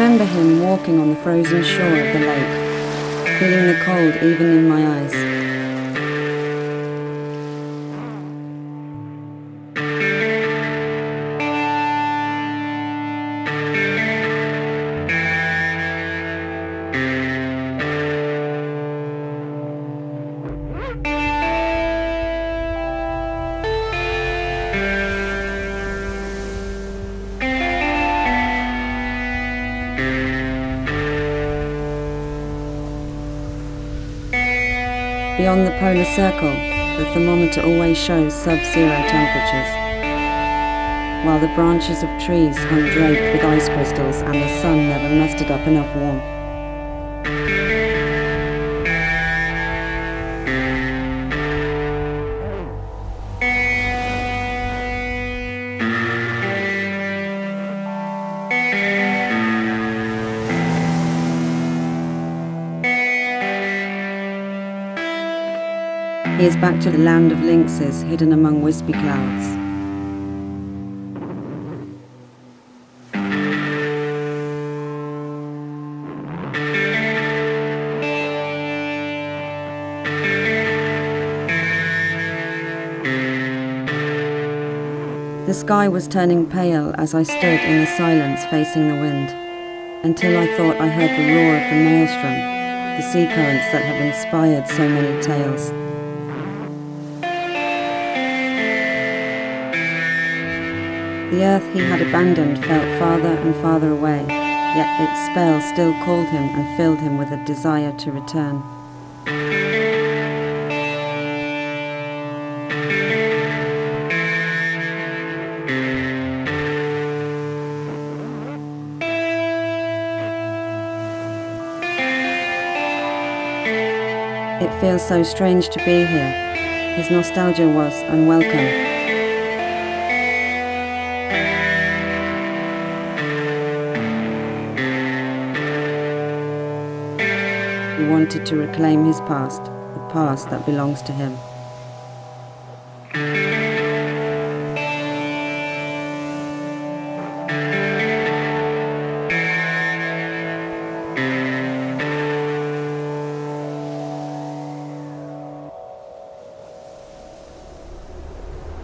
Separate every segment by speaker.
Speaker 1: remember him walking on the frozen shore of the lake, feeling the cold even in my eyes. Beyond the polar circle, the thermometer always shows sub-zero temperatures, while the branches of trees hung draped with ice crystals and the sun never mustered up enough warmth. He is back to the land of lynxes hidden among wispy clouds. The sky was turning pale as I stood in the silence facing the wind, until I thought I heard the roar of the maelstrom, the sea currents that have inspired so many tales. The earth he had abandoned felt farther and farther away, yet its spell still called him and filled him with a desire to return. It feels so strange to be here. His nostalgia was unwelcome. He wanted to reclaim his past, the past that belongs to him.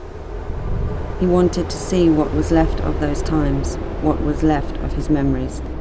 Speaker 1: He wanted to see what was left of those times, what was left of his memories.